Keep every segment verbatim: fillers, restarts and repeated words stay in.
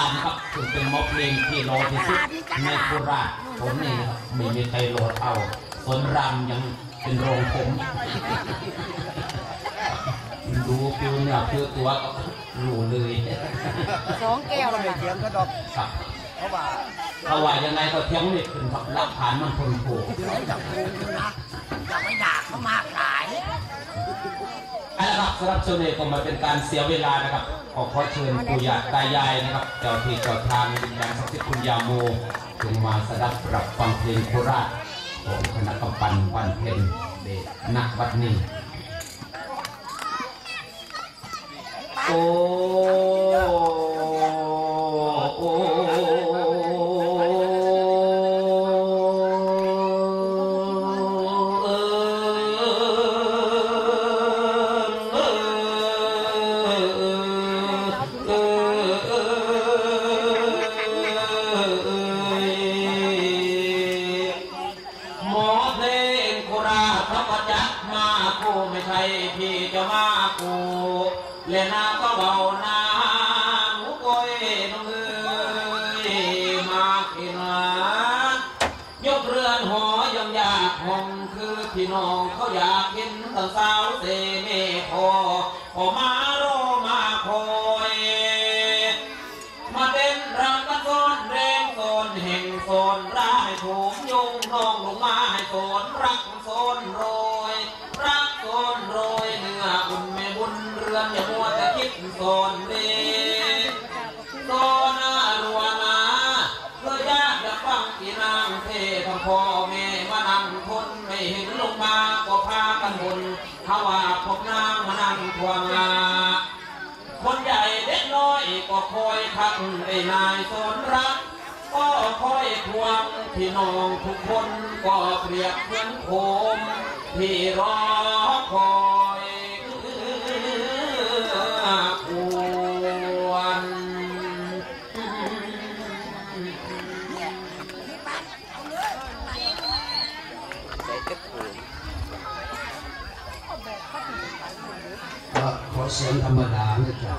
นะครับถึงเป็นม็อบเพลงที่รอที่สุดในโคราชผมนี่นะครับไม่มีใครโหลดเอาสวนรำยังเป็นโรงผมดูฟิวเนี่ยฟิวตัวก็รู้เลยสองแก้วเลยเทียงก็ดอกครับเพราะว่าเขาว่ายังไงก็เที่ยงนี่ขึ้นกับหลักฐานมันคนโผล่จับกูนะอย่าไปด่าเขามากหลายเอาละครับสำหรับช่วงนี้ก็มาเป็นการเสียเวลานะครับขอขอเชิญปู่ย่าตายายนะครับเจ้าที่เจ้าทางวิญญาณศักดิ์สิทธิ์คุณยาโมจงมาสดับรับฟังเพลงโคราชของคณะกำปั้นบ้านเพ็ญเดชณวัดนี้โอ้โอ้เล่นน้ำก็เบาน้ำมุกอยน้องเอ๋ยมากินหายกเรือนหอยองยากห้องคือพี่น้องเขาอยากเห็นตอนสาวเสเมพอพอมาโรมาคอยมาเต้นรำกันโซนแรงโซนแห่งโซนร้ายถูกยงน้องลงมาให้โซนรักโซนโรยรักโซนโรยเนื้ออุ่นแม่บุญเรือนอย่ามัวแต่คิดโซนเล่โซนรัวนาเพื่อยากจะฟังที่นางเททั้งพ่อแม่มานั่งคนไม่เห็นลงมาก็พากันบนถ้าว่าพบนางมานั่งทวงลาคนใหญ่เด็กน้อยก็คอยทักไอ้นายโซนรักก็คอยทวงพี่น้องทุกคนก็เปรียบเหมือนโคมที่รอคอยควรขอเสียงธรรมดานะจ๊ะ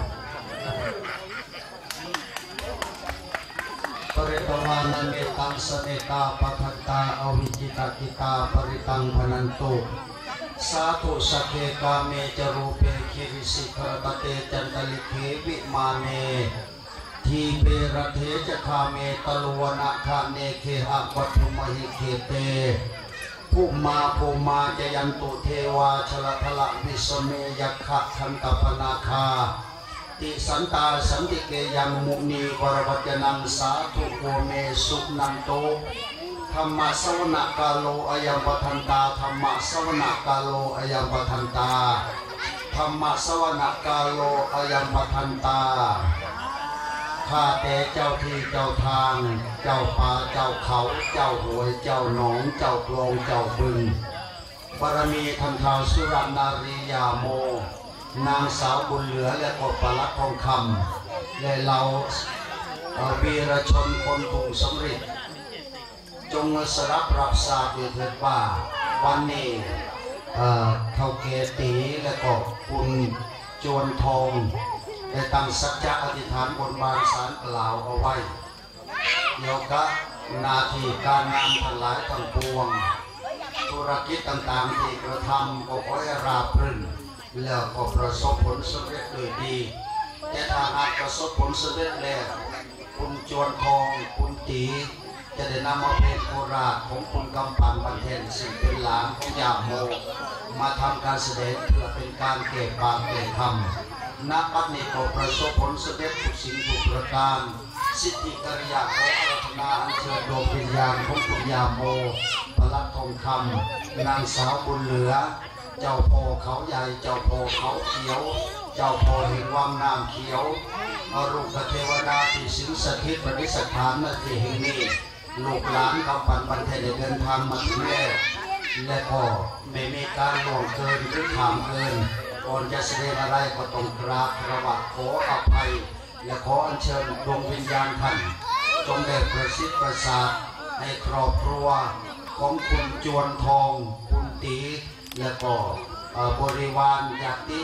ปริตวานันเมตังสเนตาปัทตาอวิจิตากิตาปริตังพนันตุสาธุสักเกกาเมจรูปเปคิริสิกรตเตจันตลิเขวิมาเนทีเปรเทจคาเมตลวนาคาเนเคหะวัตุมหิเคเตภูมาภูมาจยันตุเทวาชลทละวิสเมยัคขะทันตปนาคาติสันตาสันติเกยังมุนีวรวัจนังสาธุโกเมสุนันโตธรรมะสวนกาโลอายังปทันตาธรรมะสวนกาโลอายังปทันตาธรรมะสวนกาโลอายังปทันตาข้าแต่เจ้าที่เจ้าทางเจ้าป่าเจ้าเขาเจ้าหวยเจ้าหนองเจ้าโพรงเจ้าบึงบารมีทันทาวสุรนารียาโมนางสาวบุญเหลือและก็ปลัดทองคำและเราวีรชนคนกรุงสำริดจงสรับรับทราบด้วยเถิดว่าวันนี้เท่าเกตีและก็คุณจวนทองได้ตั้งสัจจะอธิษฐานบนบานสารกล่าวเอาไว้เกี่ยวกับนาทีการงานทั้งหลายทั้งปวงธุรกิจต่างๆที่กระทำก็ขอให้ราบรื่นแล้วก็ประสบผลสำเร็จโดยดีแต่ถ้าหากประสบผลสำเร็จแล้วคุณจวนทองคุณตีจะได้นำมาเพลงโคราชของคุณกำปั้นบันเทนซึ่งเป็นหลานของยาโมมาทำการแสดงเพื่อเป็นการเก็บปากเก็บคำนักปัจจุบันประสบผลสำเร็จทุกสิ่งทุกประการสิทธิกิริยาของอารัธนาอัญเชิญดวงวิญญาณของคุณยาโมพลัดทองคำนางสาวบุญเหลือเจ้าพ่อเขาใหญ่เจ้าพ่อเขาเขียวเจ้าพ่อแห่งวังน้ำเขียวอรุณเทวดาที่สิงสถิตประดิษฐานณที่แห่งนี้ลูกหลานกำปั้นบันเทนเดินทางมาถึงแล้วและก็ไม่มีการล่วงเกินหรือถามเกินก่อนจะแสดงอะไรก็ต้องกราบพระบาทขออภัยและขออัญเชิญดวงวิญญาณท่านจงได้ประสิทธิ์ประสาทในครอบครัวของคุณจวนทองคุณตีและก็บริวารญาติพี่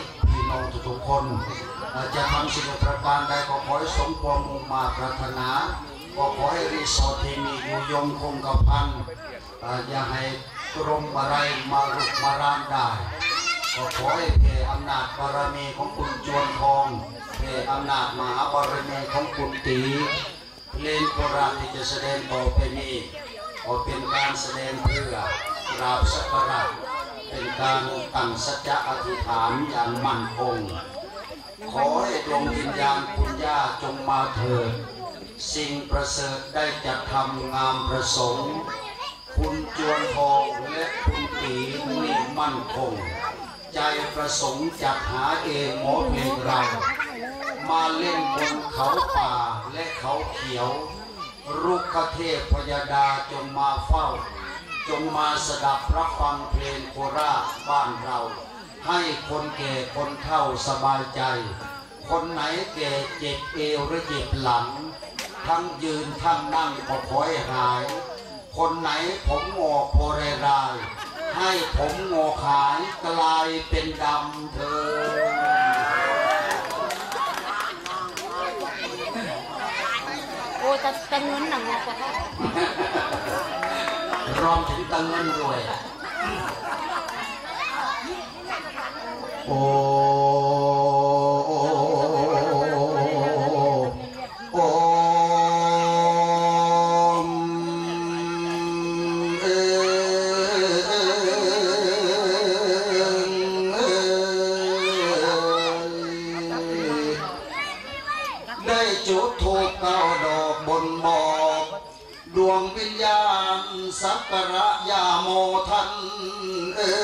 น้องทุกๆคนจะทำสิ่งประการใดก็ขอให้สมความมุ่งมาปรารถนาก็ขอให้รีสอร์ทที่มีอยู่ยงคงกระพันอย่าให้กรมอะไรมารุกมารานได้ก็ขอให้เพอำนาจบารมีของคุณจวนทองเพอำนาจมหาบารมีของคุณตีเพลงโบราณที่จะแสดงต่อไปนี้ก็เป็นการแสดงเพื่อกราบสักการะเป็นการตั้งสัจจะอธิษฐานอย่างมั่นคงขอให้ดวงวิญญาณคุณย่าจงมาเถิดสิ่งประเสริฐได้จัดทำงามประสงค์คุณจวนทองและคุณตีนี่มั่นคงใจประสงค์จัดหาเองหมอเพลงเรามาเล่นบนเขาป่าและเขาเขียวรุกขเทพพยดาจงมาเฝ้าจงมาสดับรับฟังเพลงโคราชบ้านเราให้คนแก่คนเฒ่าสบายใจคนไหนแก่เจ็บเอวหรือเจ็บหลังทั้งยืนทั้งนั่งก็ขอให้หายคนไหนผมงอกโพเรรายให้ผมงอกหายกลายเป็นดำเธอโอ้แต่แต่เงินหนังงอกกว่าเขารวมถึงตังเงินด้วยโอ้โอ้ได้จุดธูปเก้าดอกบนบอกดวงวิญญาณสักการะยาโมทันเอ่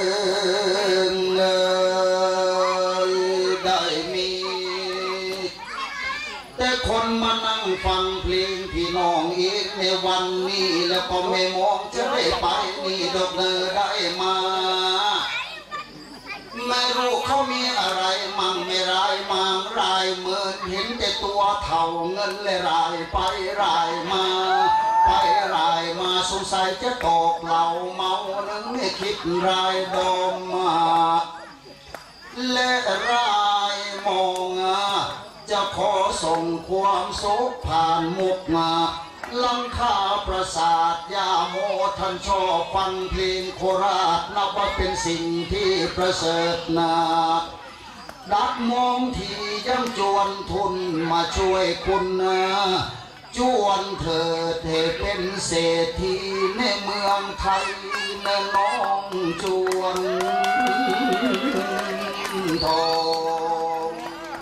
ยได้มีแต่คนมานั่งฟังเพลงพี่น้องอีกในวันนี้แล้วก็ไม่มองจะได้ไปนี่ดอกเนอได้มาไม่รู้เขามีอะไรมั่งไม่รายมังรายเหมือนเห็นแต่ตัวเท่าเงินเลยรายไปรายมาไปรายมาสงสัยจะตกเหล่าเมานึงไม่คิดรายดอมมาและรายมองจะขอส่งความสุขผ่านมุกมาลังคาประสาทยาโมท่านชอบฟังเพลงโคราชนับว่าเป็นสิ่งที่ประเสริฐนาดักมองที่ยังจวนทุนมาช่วยคุณนะจวนเถิดเธอเป็นเศรษฐีในเมืองไทยนะน้องจวนทอง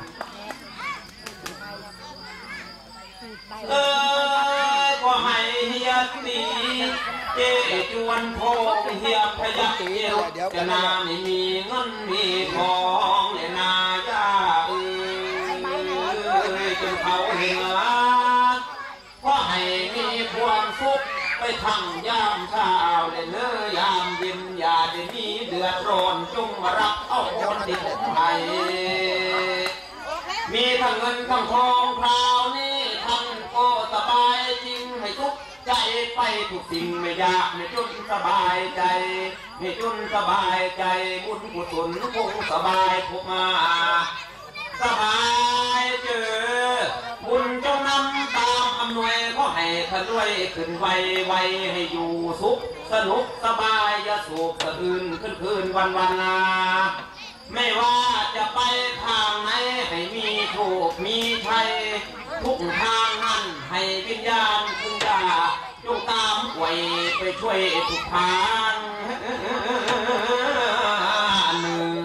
เออก็ให้เฮียตีเจจวนโพเฮียพยักเอวจะนาไม่มีเงินมีทองเลยนายาเอ้ยจนเขาเห็นก็ให้มีความสุขไปทั้งยามเช้าเลยเนื้อยามเย็นอย่าได้มีเดือดร้อนจงมารับเอาคนที่ผมให้มีทั้งเงินทั้งทองคราวนี้ทั้งก็สบายจริงให้ทุกใจไปทุกสิ่งไม่ยากไม่จนสบายใจไม่จนสบายใจบุญกุศลคงสบายพวกมาสบายเจอบุญจงนำตามอำนวยก็ให้ท่านด้วยขึ้นไวไวให้อยู่สุขสนุกสบายอย่าโศกสะอื้นขึ้นคืนวันวันนาไม่ว่าจะไปทางไหนให้มีโชคมีชัยทุกทางนั้นให้วิญญาณคุณย่าจงตามไว้ไปช่วยทุกทางหนึ่ง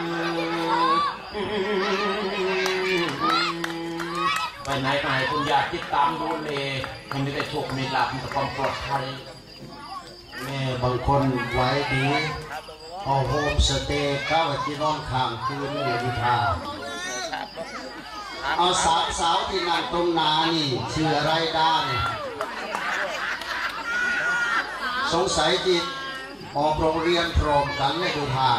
ไปไหนไหนคุณย่าติดตามดูเลยมันไม่ได้โชคมีลาภมีความปลอดภัยแม่บางคนไว้ดีเอาโฮมสเตย์เข้าที่นอนข้างคืนนี่ดีท่าเอาสาวสาวที่นั่งตรงนานี่ชื่ออะไรได้สงสัยจิตออกโรงเรียนพร้อมกันเลยดูท่า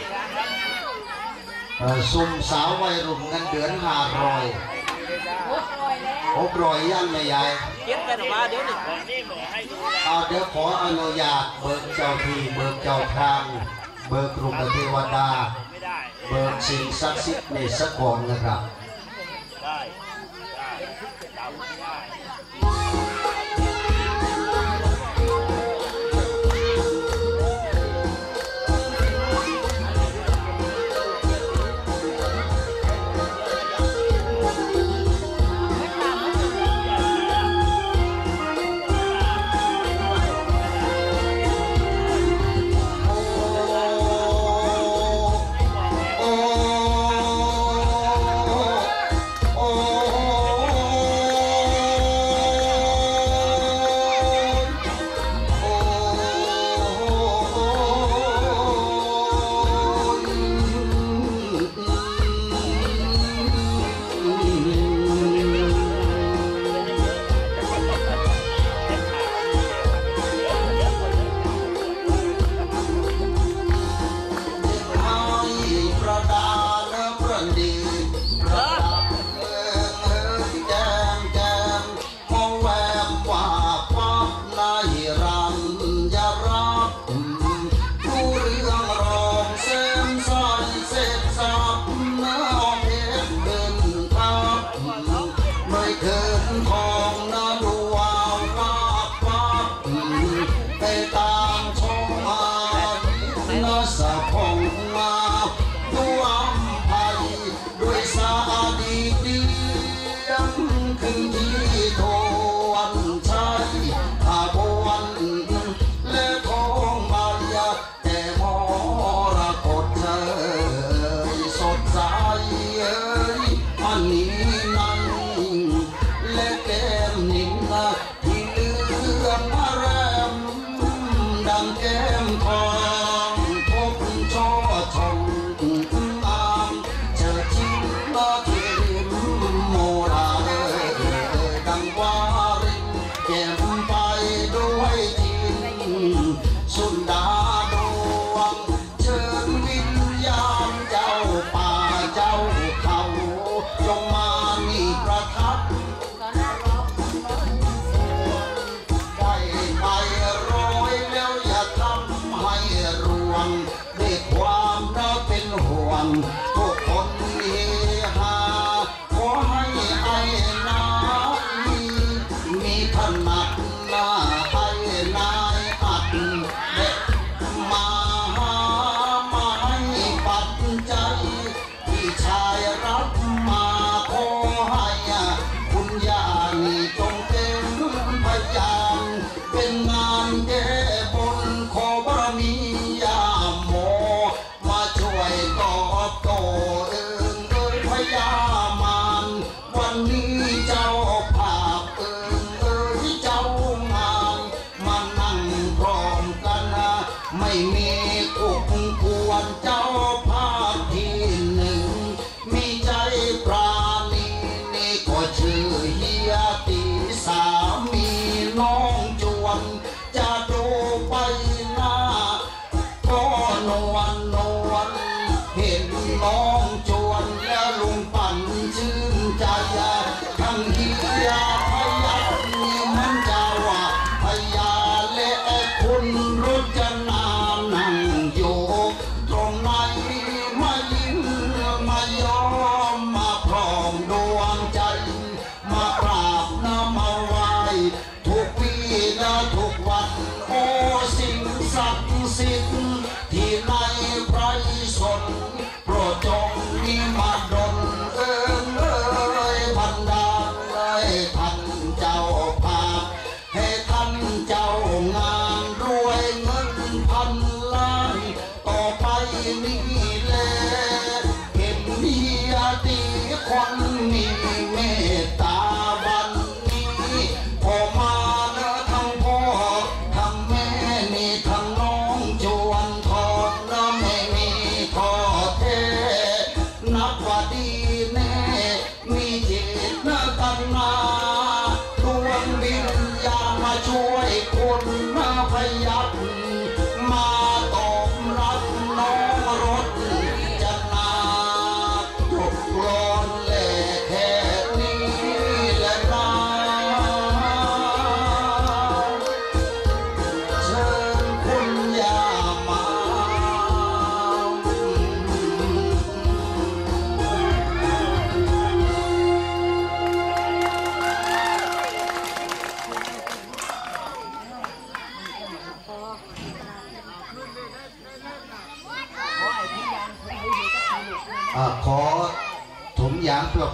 ซุ่มสาววัยรุ่นเงินเดือนห้าร้อยหกร้อยยังไม่ใหญ่เก็บกันออกมาเดี๋ยวหนึ่งเอาเดี๋ยวขออนุญาตเบิกเจ้าที่เบิกเจ้าทางเบิกกรุงเทวดาเบิกสิ่งศักดิ์สิทธิ์ในสกลนะครับด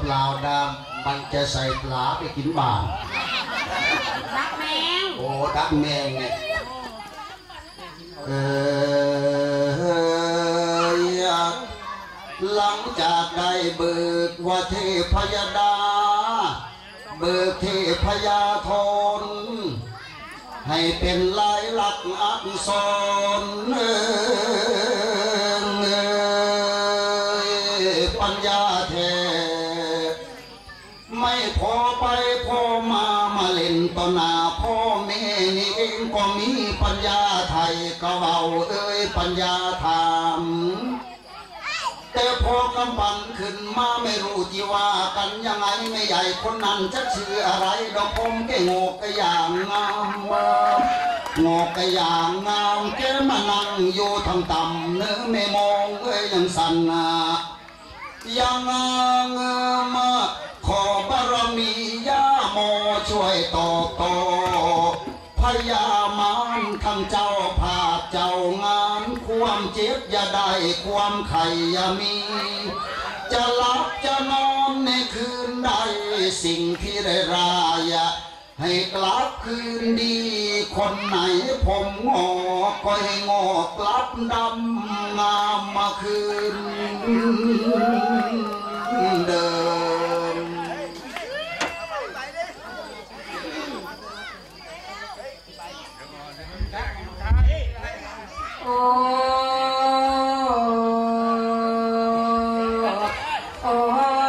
ปล่าดามมันจะใส่ปลาไปกินบ้านรักแมงโอ้ดักแมงเนี่ยเออหลังจากได้เบิกว่าเทพยดาเบิกเทพยาธรให้เป็นลายลักษณ์อักษรปัญญาแท้ไม่พอไปพ่อมามาเล่นต่อหน้าพ่อแม่นี่เองก็มีปัญญาไทยก็เบาเอ้ยปัญญาธรรมแต่พอกำบันขึ้นมาไม่รู้จีว่ากันยังไงไม่ใหญ่คนนั้นจะชื่ออะไรดอกผมแกงอกกะอย่างงามงอกกะอย่างงามแกมานั่งอยู่ทางต่ำเนื้อไม่มองเอ้ยยังสั่นนะยังงามมาขอบารมีย่าโมช่วยตอบโตพยามานทั้งเจ้าภาพเจ้างานความเจ็บอย่าได้ความไข่อย่ามีจะหลับจะนอนในคืนใดสิ่งที่ได้รายให้กลับคืนดีคนไหนผมงอกก็ให้งอกกลับดำงามมาคืนเดิมโอ้โอ้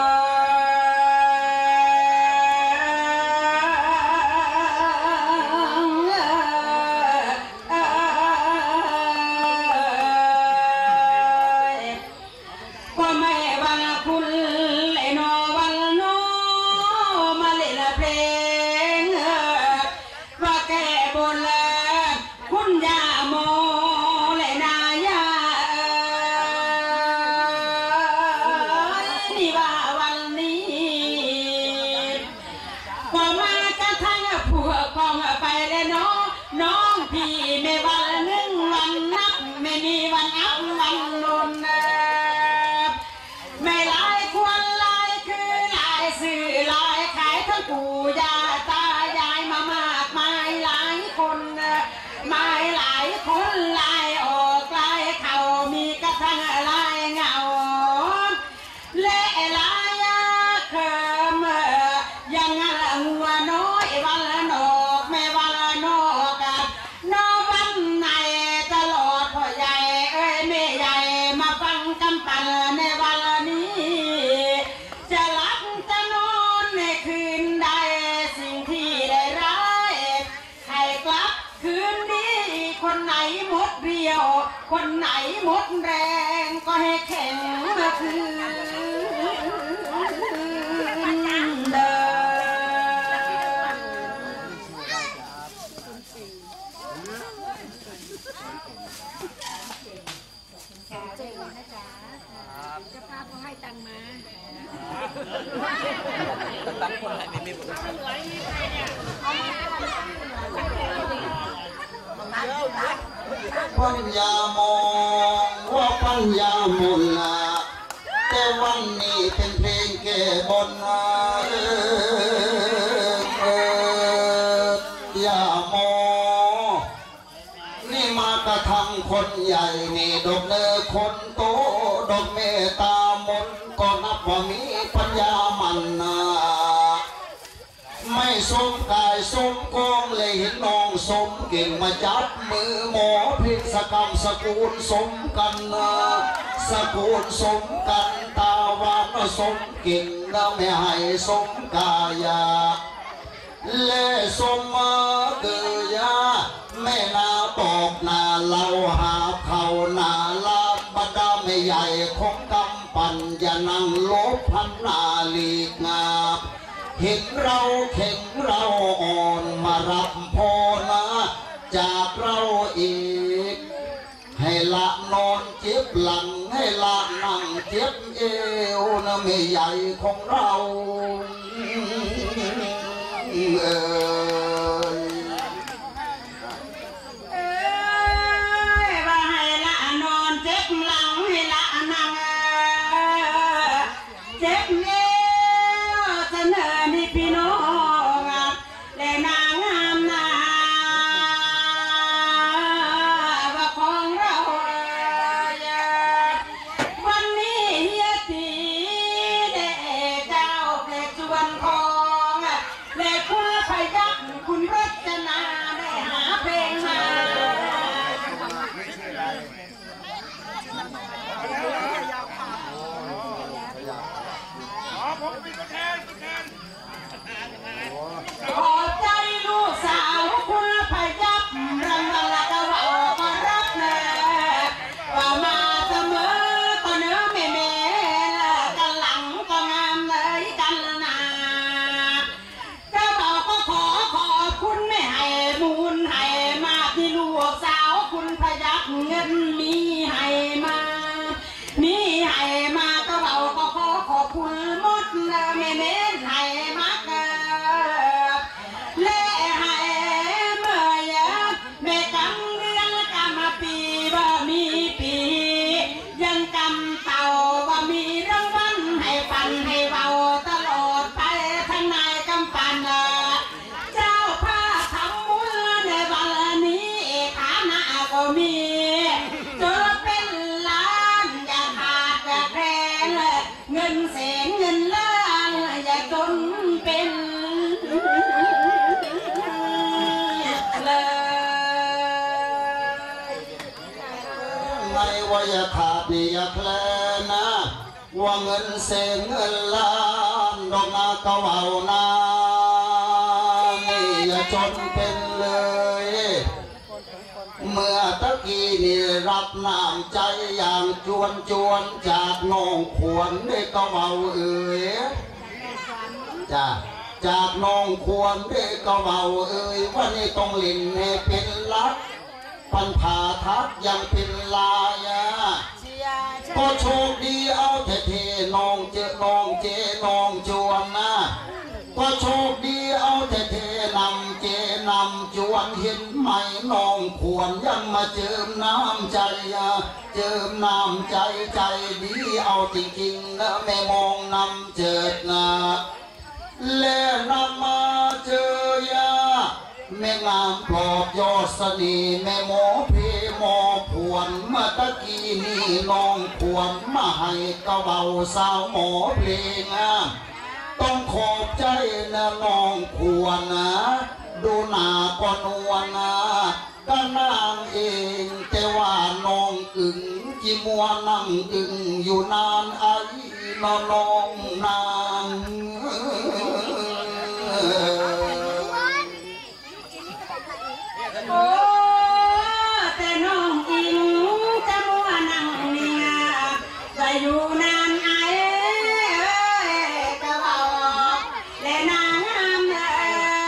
ก็ไม่วันคุณไอ้นอวันโนมาเล่นเพลงว่าแก่บนคุณยาโมและนายานี่ว่าวันนี้พอมากระทั่งผัวกองไปแล้วน้องน้องพี่ไม่วันหนึ่งวันนับไม่มีวันอับวันนนไม่หลายควรหลายคือหลายสื่อหลายขายทั้งปู่ย่าตายายมามากมายหลายคนมาหลายคนลายออกลายเขามีกระทั่งลายเงาและลายเคิมยังหัวน้อยวันละนอกแม่วันละนอกนอวันไหนตลอดพ่อใหญ่เอ้ยแม่ใหญ่มาฟังกำปั้นในวันนี้จะหลับจะนอนในคืนใดสิ่งที่ได้ร้ายให้กลับคืนนี้คนไหนหมดเรียวคนไหนหมดแรงก็ให้แข็งมาคืนเดิมจะพาเขาให้ตังมาตังคนอะไรไม่มีหมดปัญญามองว่าปัญญามนนะแต่วันนี้เป็นเพลงแก่บนนะอย่ามองนี่มากระทำคนใหญ่นี่ดกเนื้อคนโตดกเมตตามนก็นับว่ามีปัญญามันนะไม่สมกายสมกองเลยเห็นน้องสมเก่งมาจับมือหมอพิษกรรมสกุลสมกันนะสกุลสมกันตาวานสมเก่งนะไม่ให้สมกายาเล่สมมาเกยาแม่นาตอกนาเราหาเขานาลาบดาไม่ใหญ่ของกำปั่นอย่านั่งลบพันนาลีกงาเห็นเราเข่งเราอ่อนมารับพอนะจากเราอีกให้ละนอนเจ็บหลังให้ละนั่งเจ็บเอวนะไม่ใหญ่ของเราเออเอ้ยว่าให้ละนอนเจ็บหลังให้ละนั่งเจ็บเอวและคุณพยักคุณรัตนาได้หาเพลงมาขอใจลูกสาวคุณพยักรังละก็ว่าออกมารับแน่ว่ามาเสมอก็เนื้อแม่แม่กันหลังก็งามเลยกันนาก็บอกก็ขอขอบคุณไม่ให้มูลให้มาที่ลูกสาวคุณพยักเงินมีให้มามีให้มาก็บอกก็ขอขอบคุณหมดแม่แม่ให้มากและให้เมื่อยแม่กำเดือนกำมาปีว่ามีปียังกำเต่าว่ามีรางวัลให้ปันให้เบาตลอดไปทั้งนายกำปันเจ้าพาทำบุญในวันนี้ฐานะก็มีจนเป็นล้านอย่าขาดอย่าแคลนเงินแสนเงินล้านอย่าจนเป็นไม่ว่าอย่าขาดนี่อย่าแคลนนะว่าเงินเสนเงินล้านดอกนาก็เอานานี่อย่าจนเป็นเลยเมื่อตะกี้นี่รับน้ำใจอย่างจวนจวนจากน้องขวนได้ก็เอาเอ่ยจ้าจากน้องควรได้ก็เอาเอ่ยว่านี่ต้องเล่นให้เป็นลักปันผ่าทักยังเป็นลายาก็โชคดีเอาเท่ๆน้องเจอน้องเจน้องจวนนะก็โชคดีเอาเท่ๆนำเจนำจวนเห็นไหมน้องควรยังมาเจิมน้ำใจเจิมน้ำใจใจดีเอาจริงๆนะแม่มองนำเจิดนะและนำมาเจอยาแม่งามปลอบยอดสนีแม่หมอเพหมอผวนเมื่อตะกี้นี่น้องผวนมาให้กระเบาสาวหมอเพลงต้องขอบใจนะน้องควรนะดูหน้าก็นวลนะก็นางเองแต่ว่าน้องอึ่งจิมัวนั่งอึ่งอยู่นานไอ้นอนน้องนางโอ้แต่น้องอิงจะมัวนั่งเนี่ยจะอยู่นานไอ้ก็บอกและนางงามเอ้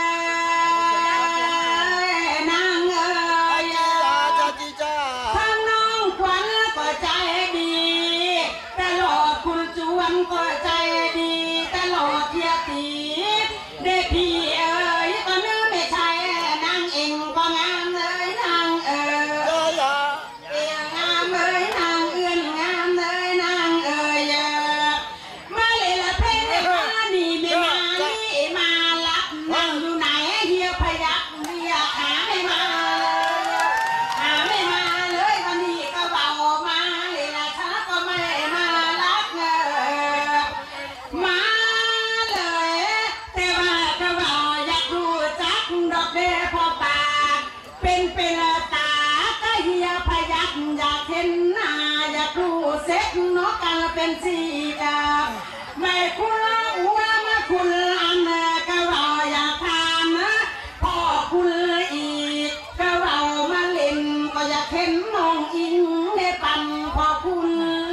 ยนางเอ้ยทางน้องขวัญก็ใจดีตลอดคุณจวนก็ใจดีตลอดเทียตีได้พี่เอ้ยก็เนื้อไม่ใช่นางเองก็งามเลยนางเอ้ยเอ้ยงามเลยนางเอื้อนงามเลยนางเอ้ยมาเลยละเพลงมานี่ไม่มานี่มาลับนั่งอยู่ไหนเฮียพยักเฮียหาไม่มาหาไม่มาเลยวันนี้ก็เบามาเลยละช้าก็ไม่มาลักเงมาเลยแต่ว่าก็เบาอยากรู้จักดอกเบี้ยพอปากเป็นเป็นตาก็เฮียพยักอยากเห็นหน้าอยากรู้เซ็กนกกันเป็นสีดาไม่คุณอ้วนมาคุณอันก็เบาอยากทานนะพ่อคุณอีกก็เบามาเล่นก็อยากเห็นน้องอิงได้ปั่นพ่อคุณ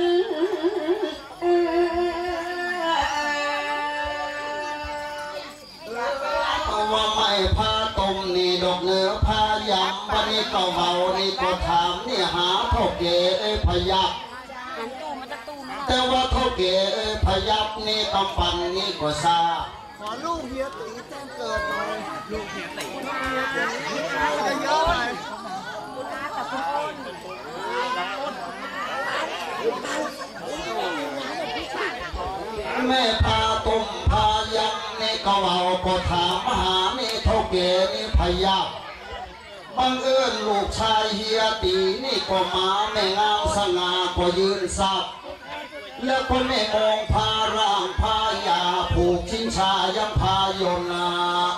ว่าไม่พาต้มนี่ดอกเนื้อพายำวันนี้ก็เบานี่ก็ถามนี่หาเท่าเก๋พยักแต่ว่าเท่าเก๋พยักนี่กำปั่นนี่ก็ซาขอลูกเฮียตีแจ้งเกิดหน่อยลูกเฮียตีเยอะเลยแม่พาต้มพายักนี่ก็เอาก็ถามหานี่เท่าเก๋นี่พยักบังเอิญลูกชายเฮียตีนี่ก็มาแม่งามสง่าก็ยืนสักแล้วคนไม่มองพาร่างพายาผูกชิงชายังพายนนา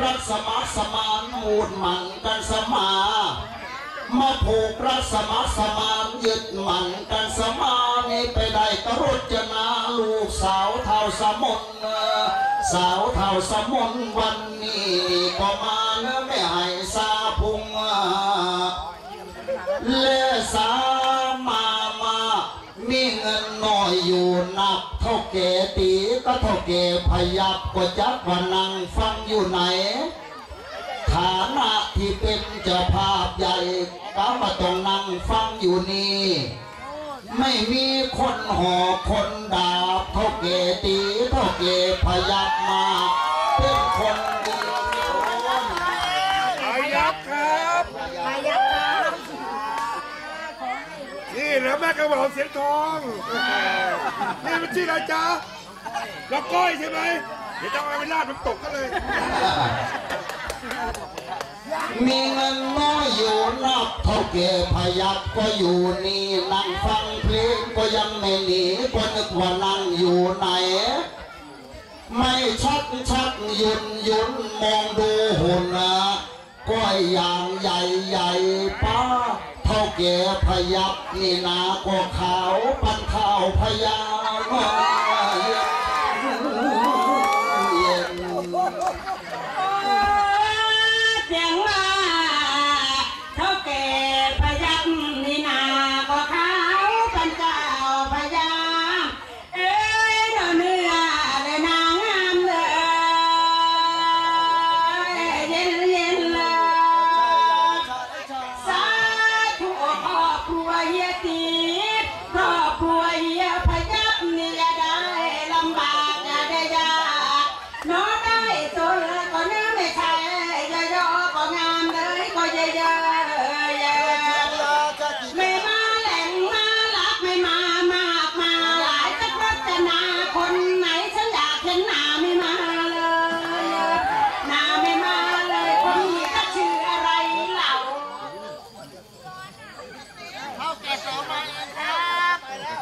รักสมัครสมานมูลมันกันสมามาผูกรักสมัครสมานยึดมันกันสมานี่ไปได้กรจนาลูกสาวเท่าสมนสาวเท่าสมนวันนี้ก็มาเนื้อไม่ให้ซาพุงเลสามามามีเงินน้อยอยู่นับเท่าเกตีก็เท่าเกพยับก็จักว่านั่งฟังอยู่ไหนฐานะที่เป็นเจ้าภาพใหญ่ก็มาต้องนั่งฟังอยู่นี่ไม่มีคนหอคนดาบเท่าเกตีเท่าเกพยับมาเป็นคนดีพยับครับพยับครับนี่เหรอแม่กระบอกเสียงทองนี่มันชื่ออะไรจ๊ะล็อกก้อยใช่ไหมเดี๋ยวต้องเอาไปลาดมันตกกันเลยมีเงินน้อยอยู่นับเท่าเก็บพยับก็อยู่นี่นั่งฟังเพลงก็ยังไม่หนีก็นึกว่านั่งอยู่ไหนไม่ชักชักยุนยุนมองดูหุ่นนะก้อยอย่างใหญ่ใหญ่ป้าเท่าเก็บพยับนี่นาก็ขาวปันข้าวพยาเสียงว่าเท่าแก่พยับนี่นาก็ขาวเป็นเจ้าพยาเอ้ยเนื้อเนื้อเลยนางงามเลยเย็นเย็นเลยสาธุครอบครัวเฮียตีครอบครัวเฮียพยับนี่อย่าได้ลำบากอย่าได้ยากน้อได้จนก็เนื้อไม่ใช่ย่อๆก็งามเลยก็เยอะๆไม่มาแหล่งมาลักไม่มามากมาหลายจะพัฒนาคนไหนฉันอยากเห็นหน้าไม่มาเลยหน้าไม่มาเลยคนนี้ก็ชื่ออะไรเล่าเท่าแก่สองมาเองครับ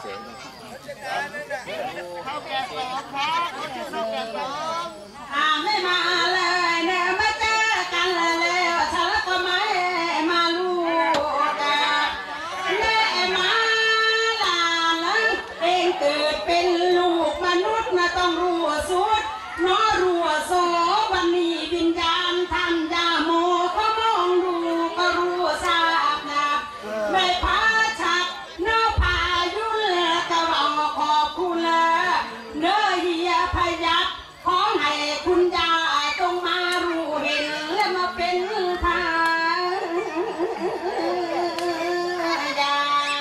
เท่าแก่สองครับเขาชื่อเท่าแก่สองอ่าไม่มาเลยเนี่ยมาเจอกันแล้วฉันก็ไม่มาลูกกันแม่มาลาลังเองเกิดเป็นลูกมนุษย์นะต้องรู้สุดน้อรู้โสวันนี้วิญญาณท่านยาโมเขามองดูก็รู้ทราบนะไม่พาชักน้อพายุแลก็บอกขอบคุณเลยเนื้อเฮียพยับขอให้คุณยายจงมารู้เห็นและมาเป็นทายา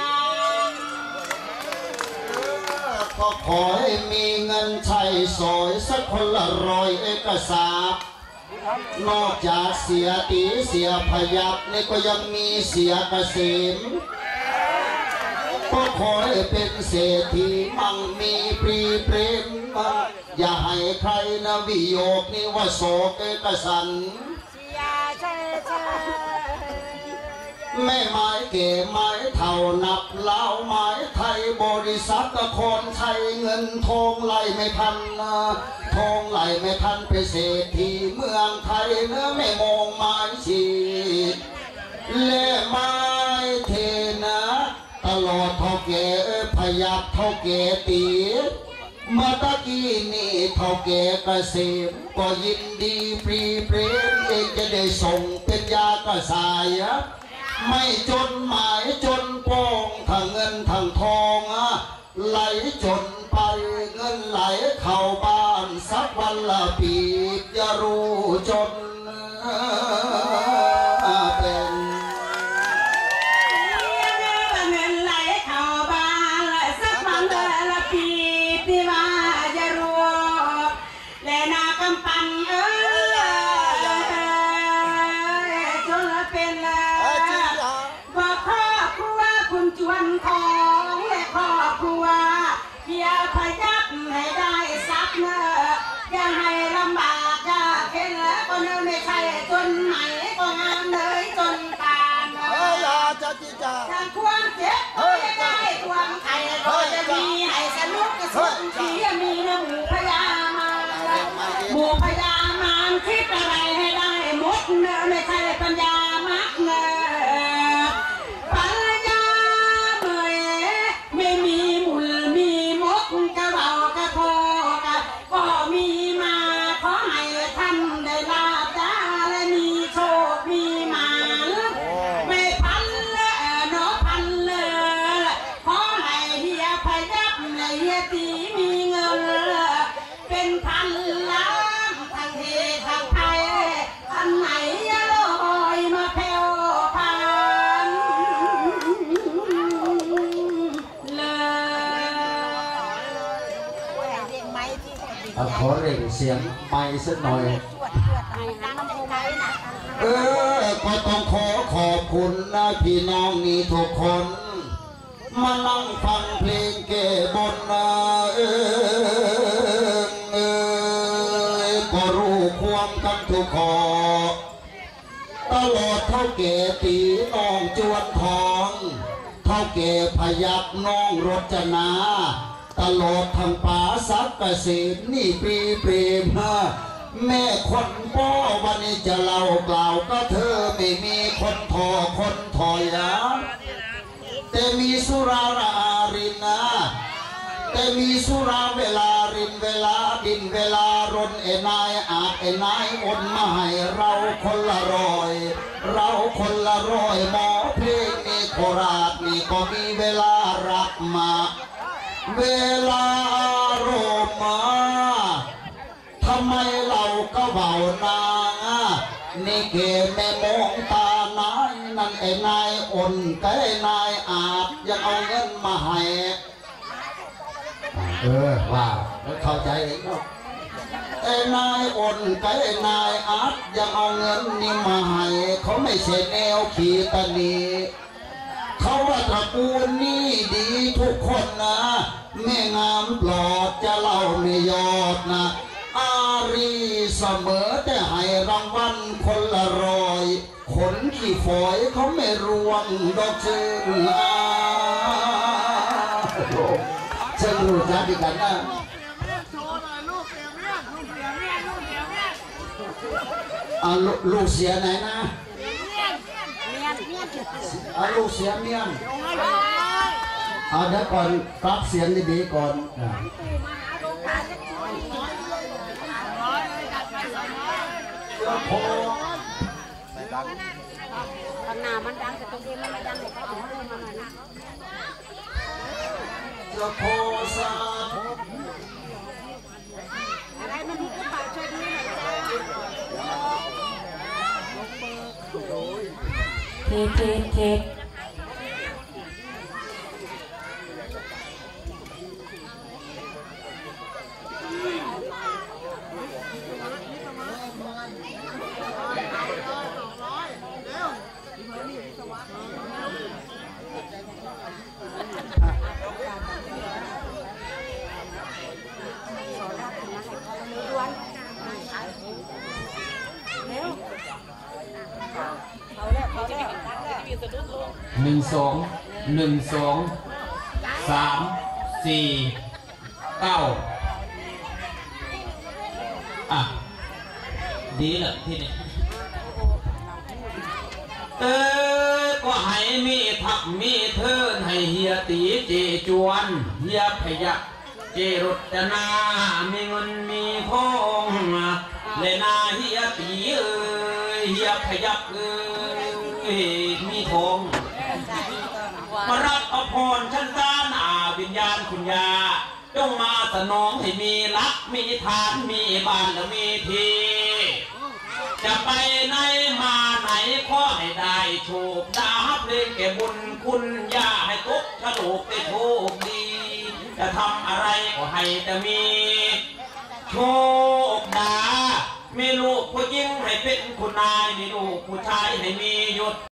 ก็ขอให้มีเงินใช้สอยสักคนละร้อยเอกสารนอกจากเสียตีเสียพยับนี่ก็ยังมีเสียเกษมก็ขอให้เป็นเศรษฐีมั่งมีปรีเปรมอย่าให้ใครนะวิโยคนี่ว่าโศกเอกสันไม่หมายเก๋หมายเท่านับเล่าหมายไทยบริษัทก็คนไทยเงินทองไหลไม่ทันนะทองไหลไม่ทันไปเศรษฐีเมืองไทยเนื้อไม่มองหมายชีเล่ไม้เทนะตลอดเท่าแก่พยับเท่าแก่ตีเมื่อตะกี้นี่เท่าแก่เกษมก็ยินดีปรีเปรมเองจะได้ส่งเป็นยากระสายไม่จนหมายจนปองทั้งเงินทั้งทองไหลจนไปเงินไหลเข้าบ้านสักวันละปีจะรู้จนเป็นเงินไหลเข้าบ้านสักวันละปีที่ว่าจะรู้และนากำปั้นเอ้ยจนเป็นบอกครอบครัวคุณจวนทองและครอบครัวอย่าพยับให้ได้สักเนื้ออย่าให้ลำบากอย่าเข็นแล้วก็เนื้อไม่ใช่จนไหนก็งามเลยจนตาเนื้อทางความเจ็บก็จะได้ความไข่ก็จะมีให้สนุกกระสุนที่มีเนื้อหมูพยามารหมูพยามารคิดอะไรให้ได้เสียงไม่สักหน่อยเออก็ต้องขอขอบคุณนะพี่น้องนี่ทุกคนมานั่งฟังเพลงแก้บนนะเออเออก็รู้ความกันทุกขอตลอดเท่าแก่ตีน้องจวนทองเท่าแก่พยักน้องรจนาตลอดทางป่าสักเกษตรนี่ปรีเปรมฮะแม่คนป้อวันนี้จะเล่ากล่าวก็เธอไม่มีคนทอคนถอยนะแต่มีสุรารารินนะแต่มีสุราเวลารินเวลาดินเวลารนเอนายอาจเอนายอนมาให้เราคนละร้อยเราคนละร้อยหมอเพลงนี่โคราชนี่ก็มีเวลารักมาเวลาโรมาทำไมเราก็เบานางนี่เกแม่มองตานายนั่นไอ้นายอ่อนไก่นายอาจยังเอาเงินมาให้เออว่าแล้วเข้าใจเองเนาะไอ้นายอ่อนไก่นายอาจยังเอาเงินนี่มาให้เขาไม่ใช่แนวขีตานีเขาว่าตระกูลนี่ดีทุกคนนะแม่งามปลอดจะเล่าไม่ยอดนะอารีเสมอแต่ให้รางวัลคนละร้อยขนขี้ฝอยเขาไม่รวงดอกเชิญอาเชิญรู้จักดีกันนะอ่าลูกเสียไหนนะอ่าลูกเสียเมียนอ่าเดี๋ยวก่อนปรับเสียงดีๆก่อนเจ้าโคขนาดมันดังแต่ตรงนี้มันไม่ดังเลยเขาเอาเรื่องมาหน่อยนะเจ้าโคซาอะไรมันดูกระเป๋าช่วยดูหน่อยจ้าเทเทเทหนึ่งสองหนึ่งสองสามสี่เก้าอ่ะดีเหรอที่นี่เออก็ให้มีทักมีเทินให้เฮียตีเจจวนเฮียพยักเจรจนามีเงินมีทองเลยนาเฮียตีเอ้ยเฮียพยักเอ้ยมีทองมารับอภรชั้นซานอาวิญญาณคุณยาจงมาสนองให้มีรักมีฐานมีบ้านและมีทีจะไปไหนมาไหนขอให้ได้โชคดาเพลงแก่บุญคุณยาให้ตกฉลุได้โชคดีจะทำอะไรก็ให้แต่มีโชคดามีลูกผู้หญิงให้เป็นคุณนายมีลูกผู้ชายให้มียศ